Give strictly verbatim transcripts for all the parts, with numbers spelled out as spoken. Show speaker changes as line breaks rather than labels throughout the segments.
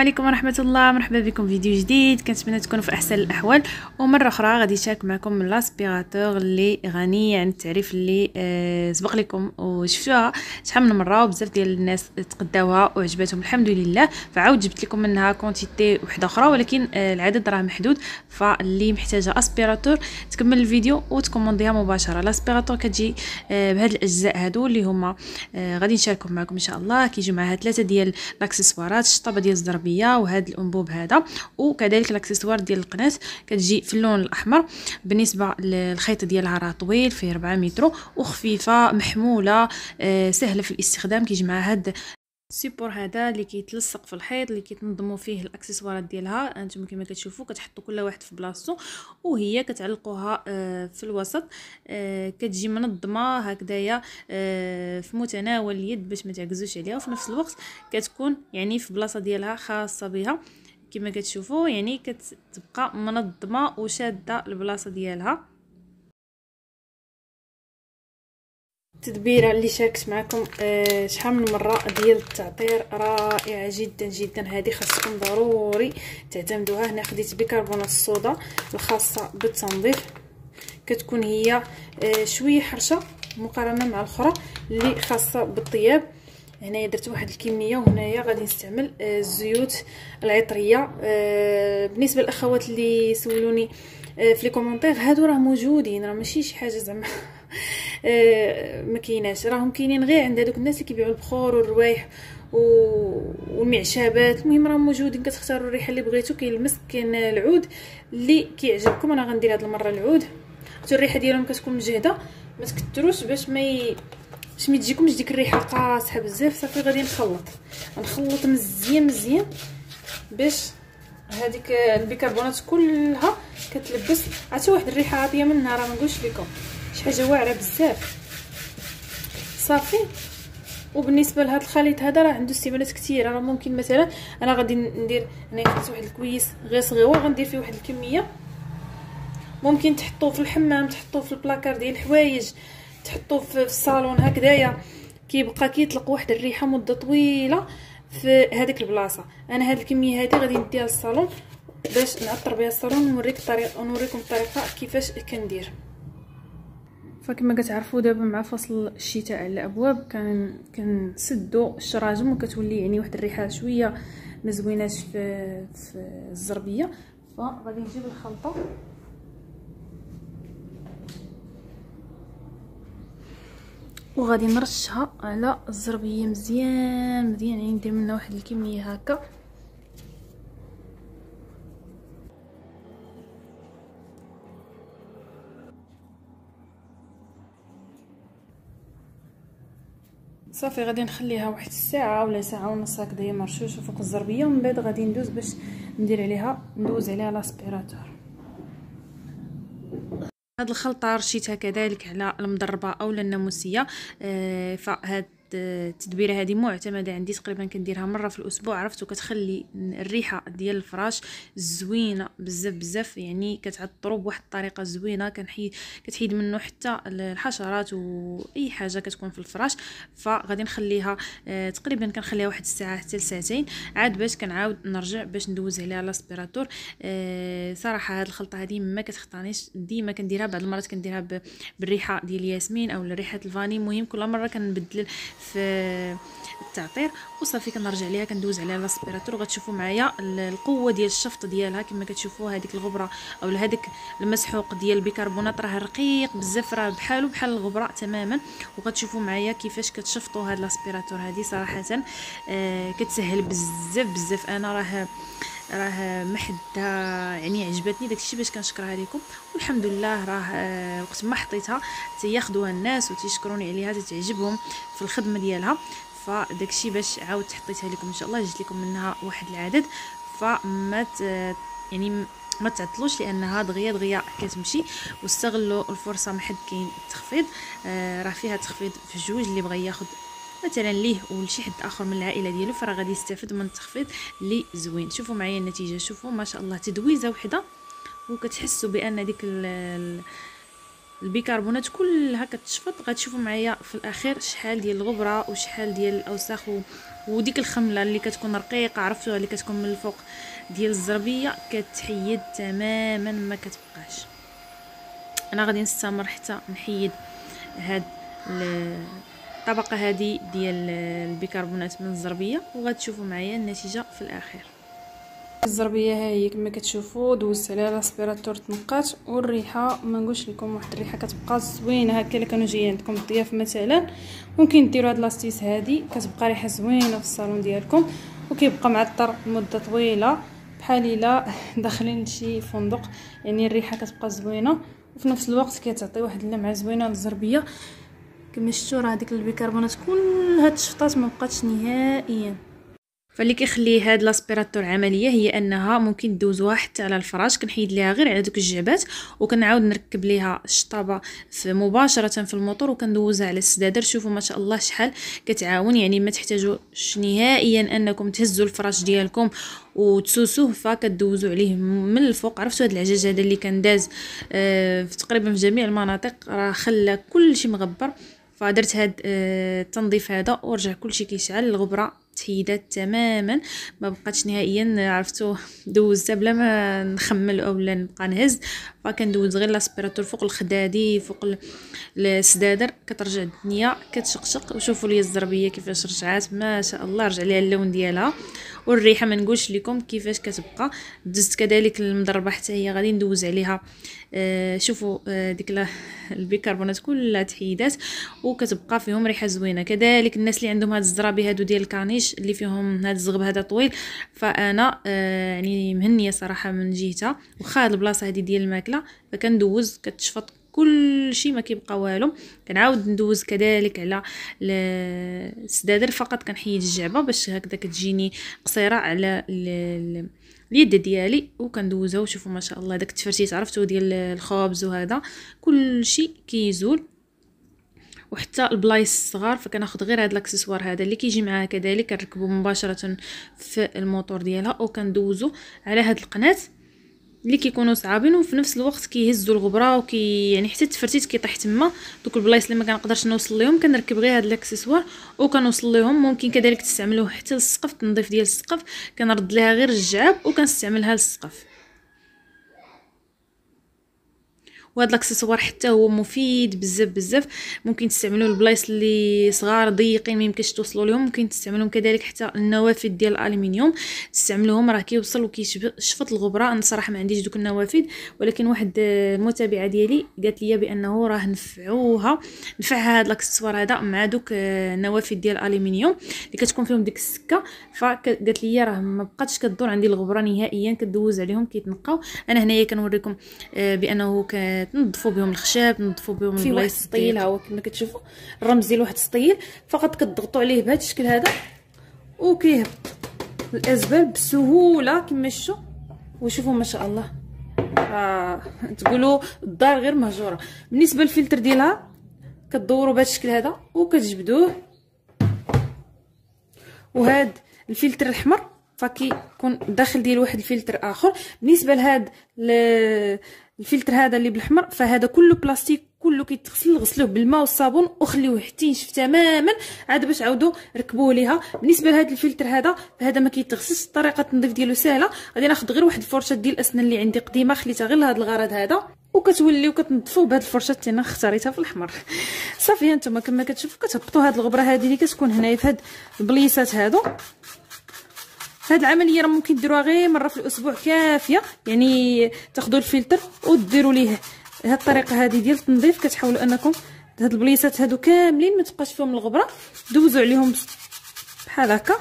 عليكم ورحمه الله. مرحبا بكم في فيديو جديد. كنتمنى تكونوا في احسن الاحوال. ومره اخرى غادي نشارك معكم من لاسبيراتور اللي غني عن التعريف اللي آه سبق لكم وشفتوها شحال من مره وبزاف ديال الناس تقداوها وعجبتهم الحمد لله. فعاود جبت لكم منها كونتيتي وحده اخرى ولكن آه العدد راه محدود. فاللي محتاجه اسبيراتور تكمل الفيديو وتكومونديها مباشره. لاسبيراتور كتجي آه بهاد الاجزاء هادو اللي هما آه غادي نشاركهم معكم ان شاء الله. كيجيو معها ثلاثه ديال الاكسسوارات، الشطابه ديال الزربيه وهذا الانبوب هذا، وكذلك الاكسسوار ديال القناص كتجي في اللون الاحمر. بالنسبه للخيط ديالها راه طويل فيه أربعة متر وخفيفه محموله آه سهله في الاستخدام. كيجي مع هذا السيبور هذا اللي كيتلصق في الحيط اللي كيتنظموا فيه الاكسسوارات ديالها. انتم كما كتشوفوا كتحطوا كل واحد في بلاصتو وهي كتعلقوها في الوسط. كتجي منظمه هكذايا في متناول اليد باش ما تعكزوش عليها، وفي نفس الوقت كتكون يعني في بلاصه ديالها خاصه بها كما كتشوفوا، يعني كتبقى منظمه وشاده البلاصه ديالها. التدبيره اللي شاركت معكم آه شحال من مره ديال التعطير رائعه جدا جدا. هذه خاصكم ضروري تعتمدوها. هنا خديت بيكربونات الصودا الخاصه بالتنظيف، كتكون هي آه شويه حرشه مقارنه مع الاخرى اللي خاصه بالطياب. هنايا درت واحد الكميه، وهنايا غادي نستعمل آه الزيوت العطريه. آه بالنسبه للاخوات اللي سولوني آه في لي كومونتير، هادو راه موجودين، راه ماشي شي حاجه زعما آه ما كايناش، راهم كاينين غير عند هذوك الناس اللي كيبيعوا البخور والروايح والمعشبات. المهم راهم موجودين، كتختاروا الريحه اللي بغيتو. كاين المسك، كاين العود اللي كيعجبكم. انا غندير هذه المره العود، حتى الريحه ديالهم كتكون مجهده، ما تكثروش باش ما ي... باش ما تجيكمش ديك الريحه قاصحه بزاف. صافي غادي نخلط نخلط مزيان مزيان باش هذيك البيكربونات كلها كتلبس. عرفتوا واحد الريحه عاطيه منها، راه ما نقولش لكم شي حاجه واعره بزاف. صافي. وبالنسبه لهذا الخليط هذا راه عنده استعمالات كثيره. راه ممكن مثلا انا غادي ندير هنا خديت واحد الكويس غير صغيور، غندير فيه واحد الكميه. ممكن تحطوه في الحمام، تحطوه في البلاكار ديال الحوايج، تحطوه في الصالون هكذايا، كيبقى كيطلق واحد الريحه مده طويله في هذيك البلاصه. انا هذه الكميه هذه غادي نديها للصالون باش نعطر بها الصالون ونوريك الطريقه ونوريكم الطريقه كيفاش كندير. فكما كتعرفوا دابا مع فصل الشتاء على الابواب كان كنسدوا الشراجم وكتولي يعني واحد الريحه شويه ما زويناش في في الزربيه. فغادي نجيب الخلطه وغادي نرشها على الزربيه مزيان مزيان، يعني ندير منها واحد الكميه هكا. صافي غادي نخليها واحد الساعه ولا ساعه ونص هكذايا مرشوشه فوق الزربيه، ومن بعد غادي ندوز باش ندير عليها ندوز عليها لاسبيراتور. هاد الخلطه رشيتها كذلك على المضربه اولا الناموسيه. آه فهاد التدبيره هذه معتمده عندي، تقريبا كنديرها مره في الاسبوع. عرفتوا كتخلي الريحه ديال الفراش زوينه بزاف بزاف، يعني كتعطروا بواحد الطريقه زوينه. كنحيد كتحيد منه حتى الحشرات واي حاجه كتكون في الفراش. فغادي نخليها آه تقريبا كنخليها واحد الساعه حتى لساعتين عاد باش كنعاود نرجع باش ندوز عليها لاسبيراتور. آه صراحه هاد الخلطه هذه ما كتخطانيش، ديما كنديرها. بعض المرات كنديرها بالريحه ديال الياسمين او ريحه الفاني. المهم كل مره كنبدل في التعطير وصافي كنرجع ليها كندوز عليها لاسبيراتور. وغتشوفوا معايا القوه ديال الشفط ديالها كما كتشوفوا. هذيك الغبره او هذيك المسحوق ديال البيكربونات راه رقيق بزاف، راه بحالو بحال الغبره تماما. وغتشوفوا معايا كيفاش كتشفطوا هاد لاسبيراتور هذه. صراحه آه كتسهل بزاف بزاف. انا راه راه محدها يعني عجبتني، داكشي باش كنشكرها لكم. والحمد لله راه آه وقت ما حطيتها تياخذوها الناس وتيشكروني عليها، تتعجبهم في الخدمه ديالها. فداكشي باش عاودت حطيتها لكم ان شاء الله. جبت لكم منها واحد العدد، فما يعني ما تعطلوش لانها دغيا دغيا كتمشي. واستغلوا الفرصه ما حد كاين التخفيض. آه راه فيها تخفيض في جوج اللي بغى ياخذ مثلا ليه ولشي حد اخر من العائله ديالو، فراه غادي يستافد من التخفيض اللي زوين. شوفوا معايا النتيجه، شوفوا ما شاء الله تدويزه وحده وكتحسوا بان ديك البيكربونات كلها كتشفط، غتشوفوا معايا في الاخير شحال ديال الغبره وشحال ديال الاوساخ و... وديك الخمله اللي كتكون رقيقه عرفتوها اللي كتكون من الفوق ديال الزربيه كتحيد تماما ما كتبقاش. انا غادي نستمر حتى نحيد هاد الطبقه هذه ديال البيكربونات من الزربيه وغتشوفوا معايا النتيجه في الاخير. الزربيه ها هي كما كتشوفوا دوزت عليها لاسبيراتور تنقات، والريحه ما نقولش لكم واحد الريحه كتبقى زوينه هكا. الا كانوا جايين عندكم الضياف مثلا ممكن ديروا هاد لاستيس هادي كتبقى ريحه زوينه في الصالون ديالكم وكيبقى معطر مده طويله بحال الا داخلين لشي فندق، يعني الريحه كتبقى زوينه وفي نفس الوقت كتعطي واحد اللمعه زوينه للزربيه. كما شفتوا راه ديك البيكربونات كلها تشفطات ما بقاتش نهائيا. فاللي كيخلي هاد لاسبيراتور عمليه هي انها ممكن دوزوها حتى على الفراش، كنحيد ليها غير على دوك الجعبات وكنعاود نركب ليها الشطابه في مباشره في الموتور وكندوزها على السدادر. شوفوا ما شاء الله شحال كتعاون، يعني ما تحتاجوش نهائيا انكم تهزوا الفراش ديالكم وتسوسوه، فكدوزوا عليه من الفوق. عرفتوا هاد العجاج هذا اللي كان داز آه في تقريبا في جميع المناطق راه خلى كلشي مغبر، فدرت هاد آه التنظيف هذا ورجع كلشي كيشعل، الغبره تحيدات تماما ما بقاتش نهائيا. عرفتو دوزتها بلا ما نخمل اولا نبقى نهز، فكندوز غير لاسبيراتور فوق الخدادي فوق السدادر كترجع الدنيا كتشقشق. وشوفوا لي الزربيه كيفاش رجعات ما شاء الله، رجع ليها اللون ديالها والريحه ما نقولش لكم كيفاش كتبقى. دزت كذلك المضربه حتى هي غادي ندوز عليها آه شوفوا آه ديك البيكربونات كلها تحيدات وكتبقى فيهم ريحه زوينه. كذلك الناس اللي عندهم هاد الزرابي هادو ديال الكانيش اللي فيهم هاد الزغب هذا طويل، فانا آه يعني مهنيه صراحه من جهتها، واخا هاد البلاصه هادي ديال الماكله فكندوز كتشفط كل شيء ما كيبقى والو. كنعاود ندوز كذلك على السدادر فقط كنحيد الجعبه باش هكذا كتجيني قصيره على اليد ديالي وكندوزها. وشوفوا ما شاء الله داك التفرتيت عرفتوا ديال الخبز وهذا كل شيء كيزول وحتى البلايص الصغار. فكناخذ غير هذا الاكسسوار هذا اللي كيجي معاه كذلك كنركبو مباشره في الموتور ديالها وكندوزو على هاد القناه اللي كيكونوا صعابين وفي نفس الوقت كيهزوا الغبره وكي يعني حتى التفرتيت كيطيح تما. دوك البلايص اللي ما كنقدرش نوصل ليهم كنركب غير هذا الاكسسوار وكنوصل ليهم. ممكن كذلك تستعملوه حتى للسقف، التنظيف ديال السقف كنرد ليها غير الجعاب وكنستعملها للسقف. وهذا الاكسسوار حتى هو مفيد بزاف بزاف، ممكن تستعملوه للبلايص اللي صغار ضيقين ما يمكنش توصلوا لهم. ممكن تستعملوهم كذلك حتى النوافذ ديال الالومنيوم تستعملوهم راه كيوصل وكيشفط الغبره. انا صراحه ما عنديش دوك النوافذ، ولكن واحد المتابعه ديالي قالت لي بانه راه نفعوها نفعها هذا الاكسسوار هذا مع دوك النوافذ ديال الالومنيوم اللي كتكون فيهم ديك السكه. فقالت لي راه ما بقاتش كدور عندي الغبره نهائيا، كدوز عليهم كيتنقاو. انا هنايا كنوريكم بانه ك تنظفوا بهم الخشاب تنظفوا بهم
في واحد السطيل ها هو كما كتشوفوا الرمز ديال واحد السطيل فقط كتضغطوا عليه بهذا الشكل هذا وكيهبط الازبال بسهوله كما شفتوا. وشوفوا ما شاء الله آه تقولوا الدار غير مهجوره. بالنسبه للفلتر ديالها كتدوروا بهذا الشكل هذا وكتجبدوه، وهذا الفلتر الاحمر فكيكون داخل ديال واحد الفلتر اخر. بالنسبه لهذا الفلتر هذا اللي بالاحمر فهذا كله بلاستيك كله كيتغسل، غسلوه بالماء والصابون وخليوه حتى ينشف تماما عاد باش عاودوا ركبوه ليها. بالنسبه لهذا الفلتر هذا فهذا ما كيتغسلش، طريقه التنظيف ديالو سهله. غادي ناخذ غير واحد الفرشه ديال الاسنان اللي عندي قديمه خليتها غير لهذا الغرض هذا وكتوليو كتنظفوا بهذه الفرشه اللي انا اختاريتها في الاحمر. صافي هانتوما كما كتشوفوا كتهبطوا هذه الغبره هذه اللي كتكون هنايا في هاد البليصات هادو. هاد العمليه راه ممكن ديروها غير مره في الاسبوع كافيه، يعني تاخذوا الفلتر وديروا ليه هاد الطريقه هذه ديال التنظيف. كتحاولوا انكم هاد البليصات هادو كاملين ما تبقاش فيهم الغبره دوزوا عليهم بحال هكا.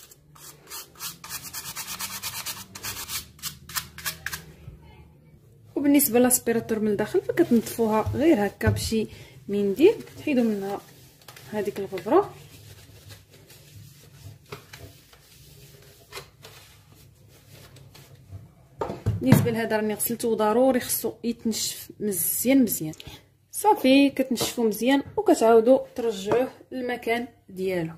وبالنسبه للاسبيراتور من الداخل فكتنظفوها غير هكا بشي منديل تحيدوا منها هذيك الغبره. بالنسبه لهذا راني غسلته ضروري خصو يتنشف مزيان مزيان. صافي كتنشفوا مزيان وكتعاودوا ترجعوه للمكان ديالو.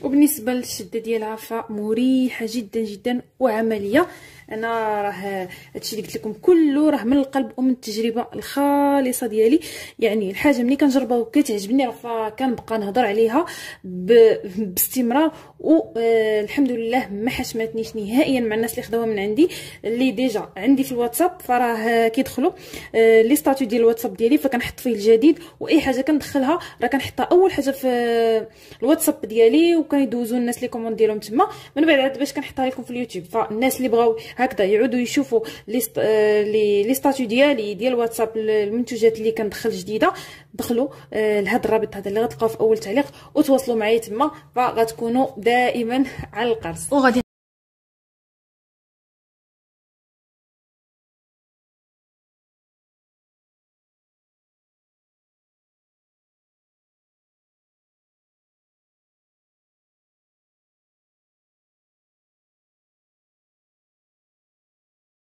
وبالنسبه للشده ديالها فمريحه جدا جدا وعمليه. انا راه هادشي اللي قلت لكم كله راه من القلب ومن التجربه الخالصه ديالي. يعني الحاجه ملي كنجربها وكتعجبني فكنبقى نهضر عليها باستمرار، والحمد لله ما حشمتنيش نهائيا مع الناس اللي خداوها من عندي اللي ديجا عندي في الواتساب. فراه كيدخلوا لي ستاتيو ديال الواتساب ديالي فكنحط فيه الجديد، واي حاجه كندخلها راه كنحطها اول حاجه في الواتساب ديالي وكيدوزوا الناس لي كوموند ديالهم تما. من بعد عاد باش كنحطها لكم في اليوتيوب، فالناس اللي بغاو هكذا يعودوا يشوفوا لي لي ستاتيو ديالي ديال الواتساب المنتوجات اللي كندخل جديده، دخلوا لهذا الرابط هذا اللي غتلقاوه في اول تعليق وتواصلوا معايا تما، فغتكونوا دائما على القرص.
وغادي